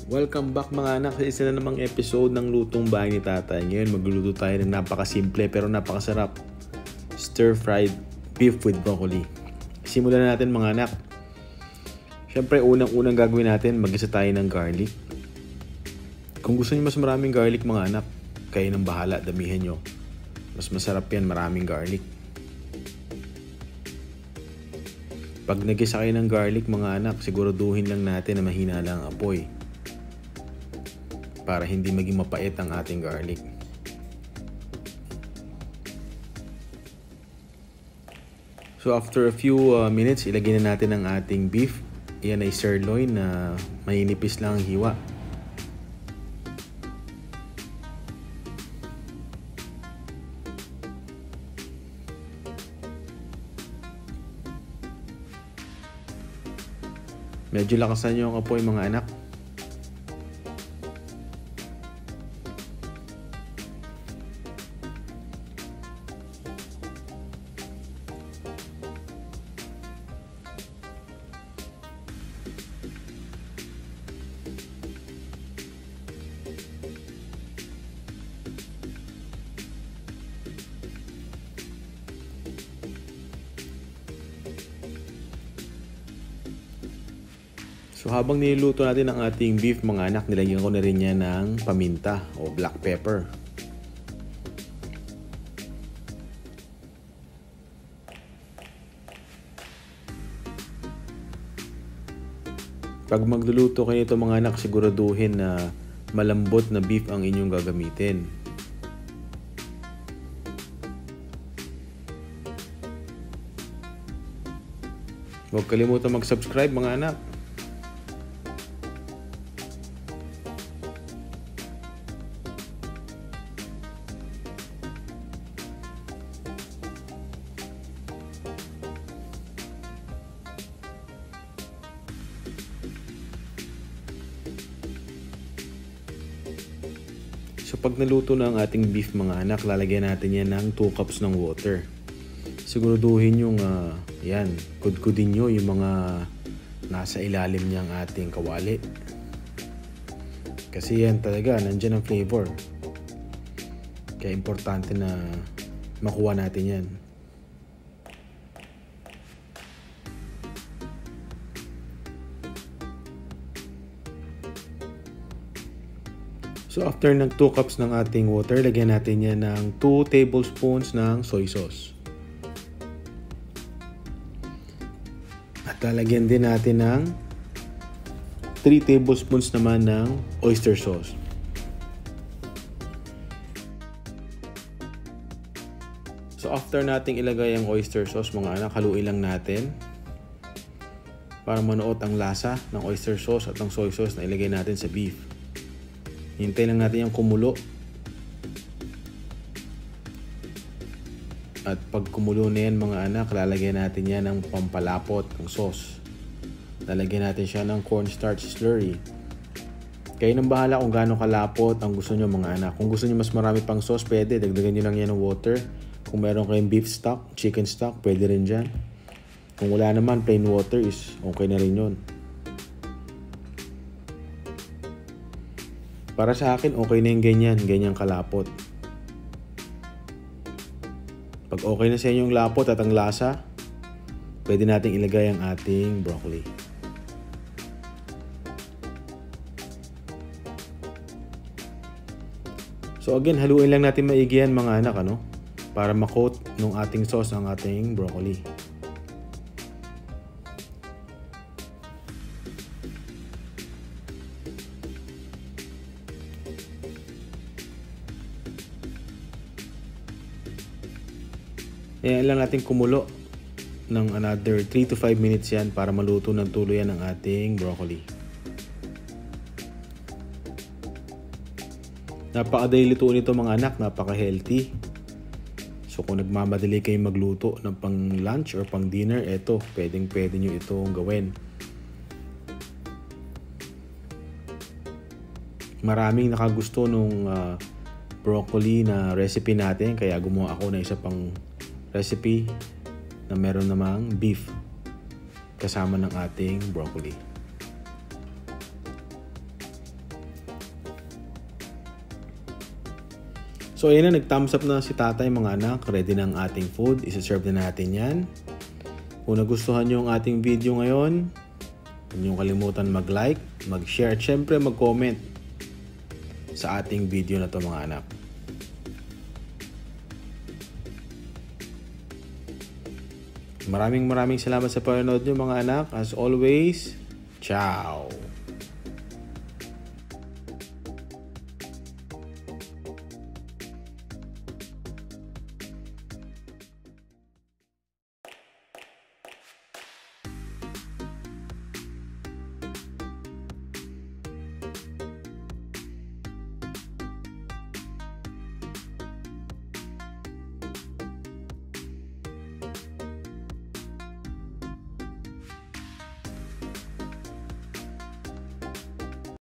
Welcome back mga anak sa isa na namang episode ng Lutong Bahay ni Tatay. Ngayon magluluto tayo ng napakasimple pero napakasarap stir-fried beef with broccoli. Simulan na natin mga anak. Siyempre unang-unang gagawin natin, mag-isa tayo ng garlic. Kung gusto niyo mas maraming garlic mga anak, kayo nang bahala, damihan nyo. Mas masarap yan, maraming garlic. Pag nagisa kayo ng garlic mga anak, siguraduhin lang natin na mahina lang ang apoy para hindi maging mapait ang ating garlic. So after a few minutes, ilagay na natin ang ating beef. Yan ay sirloin na maninipis lang ang hiwa. Medyo lakasan nyo ang apoy mga anak. So habang niluluto natin ang ating beef mga anak, nilagyan ko na rin yan ng paminta o black pepper. Pag magluluto kayo nito mga anak, siguraduhin na malambot na beef ang inyong gagamitin. Huwag kalimutan mag-subscribe mga anak. So pag naluto na ang ating beef mga anak, lalagyan natin yan ng 2 cups ng water. Siguraduhin yung yan, kudkudin nyo yung mga nasa ilalim niyang ating kawali. Kasi yan talaga, nandyan ang flavor. Kaya importante na makuha natin yan. So after ng 2 cups ng ating water, lagyan natin yan ng 2 tablespoons ng soy sauce. At lalagyan din natin ng 3 tablespoons naman ng oyster sauce. So after nating ilagay ang oyster sauce mga anak, haluin lang natin para manuot ang lasa ng oyster sauce at ng soy sauce na ilagay natin sa beef. Hintay lang natin yung kumulo. At pag kumulo na yan mga anak, lalagyan natin yan ng pampalapot ng sauce. Lalagyan natin siya ng cornstarch slurry. Kayo nang bahala kung gaano kalapot ang gusto nyo mga anak. Kung gusto nyo mas marami pang sauce, pwede. Dagdagan nyo lang yan ng water. Kung meron kayong beef stock, chicken stock, pwede rin dyan. Kung wala naman, plain water is okay na rin yun. Para sa akin, okay na yung ganyan kalapot. Pag okay na sa inyo yung lapot at ang lasa, pwede nating ilagay ang ating broccoli. So again, haluin lang natin maigi yan mga anak, para ma-coat ng ating sauce ang ating broccoli. Ayan lang natin kumulo ng another 3 to 5 minutes yan para maluto ng tuluyan ang ating broccoli. Napakadali lutuin ito mga anak, napaka-healthy. So kung nagmamadali kayong magluto ng pang lunch or pang dinner, eto, pwede nyo itong gawin. Maraming nakagusto nung broccoli na recipe natin, kaya gumawa ako na isa pang recipe na meron namang beef kasama ng ating broccoli. So ayun na, nag-thumbs up na si tatay mga anak. Ready na ang ating food. Isa-serve na natin yan. Kung nagustuhan nyo ang ating video ngayon, huwag nyo kalimutan mag-like, mag-share, at syempre mag-comment sa ating video na to mga anak. Maraming salamat sa panonood nyo mga anak. As always, ciao!